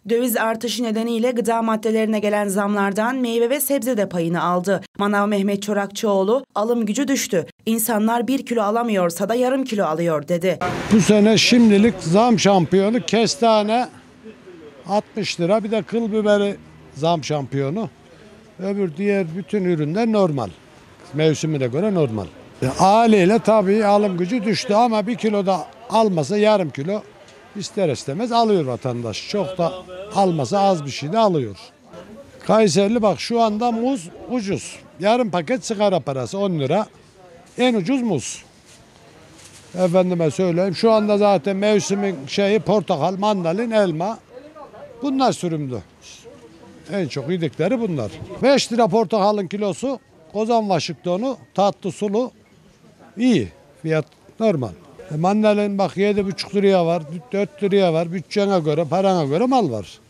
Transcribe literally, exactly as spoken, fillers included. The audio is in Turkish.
Döviz artışı nedeniyle gıda maddelerine gelen zamlardan meyve ve sebze de payını aldı. Manav Mehmet Çorakçıoğlu, alım gücü düştü. İnsanlar bir kilo alamıyorsa da yarım kilo alıyor dedi. Bu sene şimdilik zam şampiyonu kestane altmış lira, bir de kıl biberi zam şampiyonu. Öbür diğer bütün ürünler normal. Mevsimine göre normal. E, haliyle tabii alım gücü düştü ama bir kilo da almasa yarım kilo ister istemez alıyor vatandaş. Çok da almasa az bir şey de alıyor. Kayserili bak şu anda muz ucuz. Yarım paket sigara parası on lira. En ucuz muz. Efendime söyleyeyim şu anda zaten mevsimin şeyi portakal, mandalin, elma. Bunlar sürümlü. En çok yedikleri bunlar. beş lira portakalın kilosu. Kozan Washington'u tatlı sulu iyi. Fiyat normal. E mandalin bak yedi buçuk liraya var, dört liraya var. Bütçene göre, parana göre mal var.